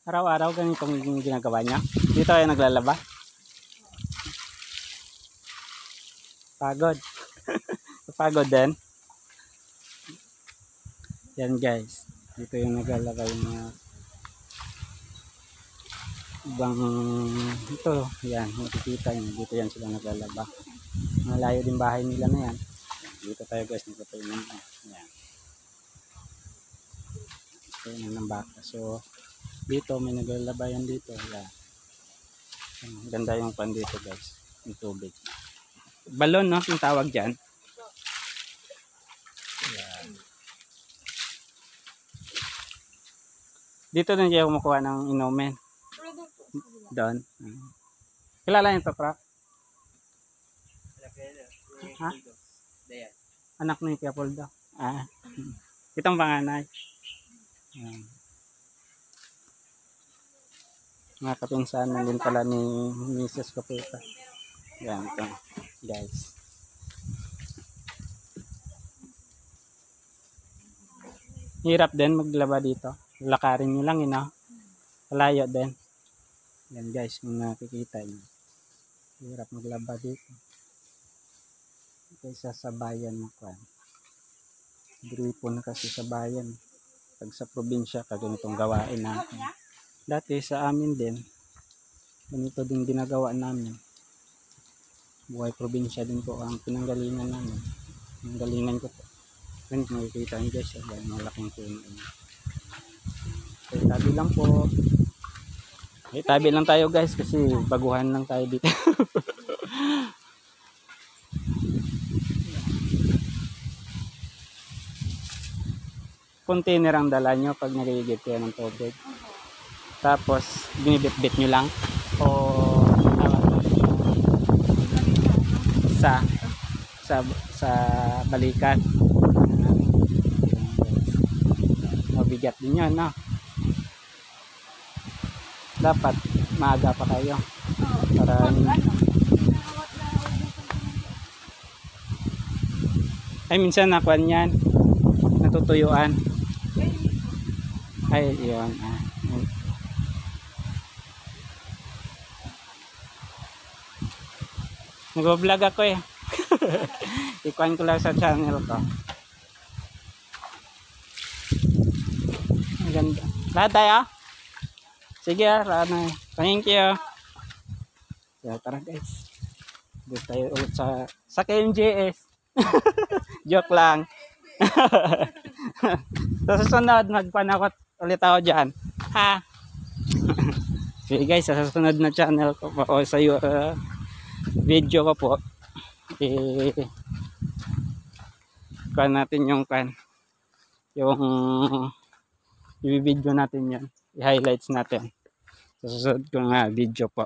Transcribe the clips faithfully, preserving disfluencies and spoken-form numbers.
Araw-araw ganitong yung ginagawa niya. Dito ay naglalaba. Pagod. Pagod din. Yan guys. Dito yung naglalaba yung mga ibang ito. Yan. Makikita nyo. Dito yan sila naglalaba. Malayo din bahay nila na yan. Dito tayo guys. Nagpapainan. Yan. Ito yung ng baka. So dito may naglalabayan dito. Yan. Ganda yung pan dito guys. Yung tubig. Balon no? Yung tawag dyan. Yan. Dito din siya kumukuha ng inumin. Doon. Kilala yun pa, Prof? Ha? Anak ni Kuya Poldo. Ah. Itong panganay. Yan. Mga kapinsanan din pala ni Missus Kapita. Yan ito guys. Hirap din maglaba dito. Lakarin nyo lang yun, no? Malayo din. Yan guys, kung nakikita nyo. Hirap maglaba dito. Kaysa sa bayan mo kan. Gripo na kasi sa bayan. Pag sa probinsya, kaganitong gawain natin. Dati sa amin din, ganito din ginagawa namin. Buhay probinsya din po ang pinanggalingan namin. Ang galingan ko po. Yan, makikita nyo guys, dahil malaking puno. Okay, tabi lang po. Okay, tabi lang tayo guys, kasi baguhan lang tayo dito. Container ang dala nyo pag nagigib kayo ng tubig. Tapos binibit-bit nyo lang o sa sa sa balikan. Mabigat din yan, no? Dapat maaga pa kayo para ay minsan nakuan yan, natutuyuan. Ay yun, ah. Nag-vlog ako eh. Ikuan ko lang sa channel ko. Maganda. Lahat tayo? Sige ah, rana. Thank you. Yeah, tara guys. Dito tayo ulit sa sa K M J S. Joke lang. Sa susunod, magpanakot ulit ako dyan. Ha? Sige guys, sa susunod na channel ko po, o sa uh, video ko po, eh, kan natin yung kan, yung i-video natin yan, i-highlights natin sa susunod ko nga video po.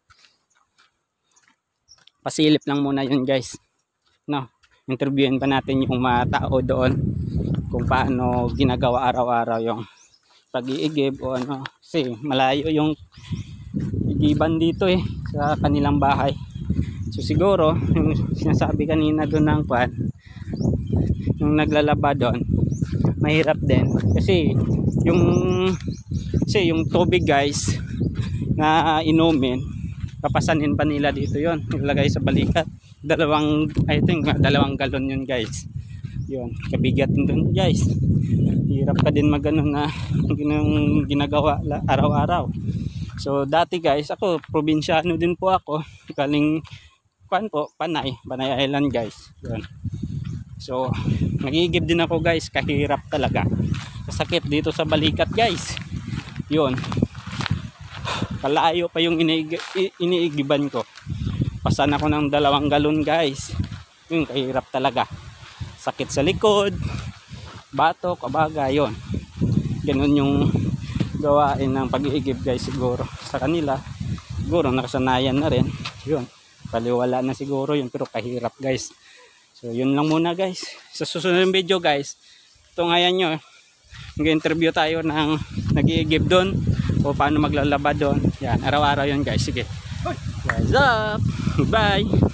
Pasilip lang muna yun guys, no? Interviewin pa natin yung mga tao doon kung paano ginagawa araw-araw yung pag-iigib o ano, kasi malayo yung igiban dito eh sa kanilang bahay. So siguro yung sinasabi kanina doon ng kwan, yung naglalaba doon, mahirap din kasi yung kasi yung tubig guys na inumin, papasanin pa nila dito yon, ilagay sa balikat. Dalawang, I think dalawang galon yun guys. Yun, kabigat doon guys. Hirap ka din magano na yung ginagawa araw-araw. So dati guys, ako probinsyano din po ako, galing kan po, Panay, Panay Island guys. Yun. So nagigib din ako guys, kahirap talaga. Sakit dito sa balikat guys. Yun. Kalayo pa yung iniig iniigiban ko. Pasan ako ng dalawang galon guys. Yun, kahirap talaga. Sakit sa likod, batok, kabaga, yun. Ganun yung gawain ng pag-iigib guys siguro. Sa kanila, siguro nakasanayan na rin. Yun, paliwala na siguro yun, pero kahirap guys. So yun lang muna guys. Sa susunod ng video guys, ito ngayon nyo, mag-interview tayo ng nag-iigib doon o paano maglalaba doon. Yan, araw-araw yun guys. Sige. What's up? Bye.